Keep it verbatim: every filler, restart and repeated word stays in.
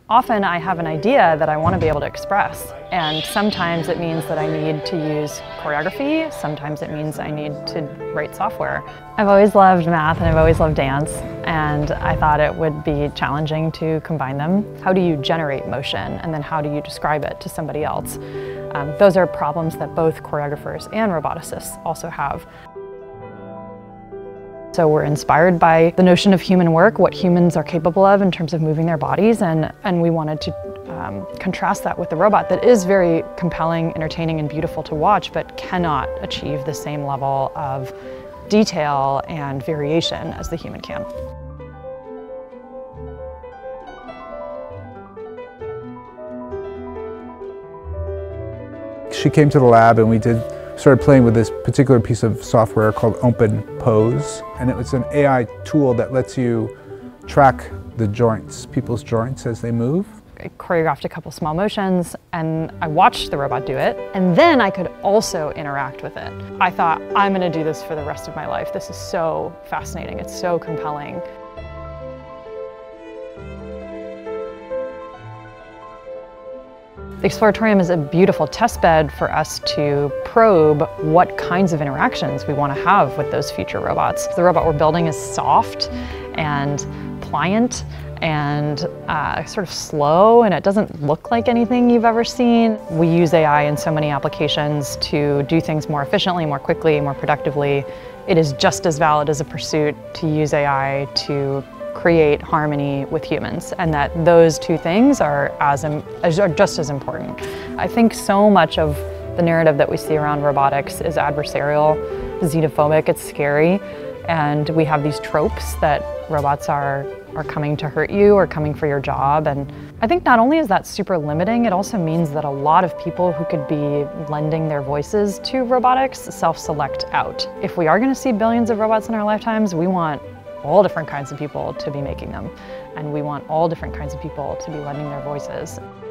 Often I have an idea that I want to be able to express, and sometimes it means that I need to use choreography, sometimes it means I need to write software. I've always loved math and I've always loved dance, and I thought it would be challenging to combine them. How do you generate motion, and then how do you describe it to somebody else? Um, those are problems that both choreographers and roboticists also have. So we're inspired by the notion of human work, what humans are capable of in terms of moving their bodies, and, and we wanted to um, contrast that with the robot that is very compelling, entertaining, and beautiful to watch, but cannot achieve the same level of detail and variation as the human can. She came to the lab and we did started playing with this particular piece of software called Open Pose, and it was an A I tool that lets you track the joints, people's joints as they move. I choreographed a couple small motions and I watched the robot do it, and then I could also interact with it. I thought, I'm going to do this for the rest of my life. This is so fascinating, it's so compelling. The Exploratorium is a beautiful test bed for us to probe what kinds of interactions we want to have with those future robots. The robot we're building is soft and pliant and uh, sort of slow, and it doesn't look like anything you've ever seen. We use A I in so many applications to do things more efficiently, more quickly, more productively. It is just as valid as a pursuit to use A I to create harmony with humans, and that those two things are, as, are just as important. I think so much of the narrative that we see around robotics is adversarial, xenophobic, it's scary, and we have these tropes that robots are, are coming to hurt you or coming for your job, and I think not only is that super limiting, it also means that a lot of people who could be lending their voices to robotics self-select out. If we are going to see billions of robots in our lifetimes, we want all different kinds of people to be making them, and we want all different kinds of people to be lending their voices.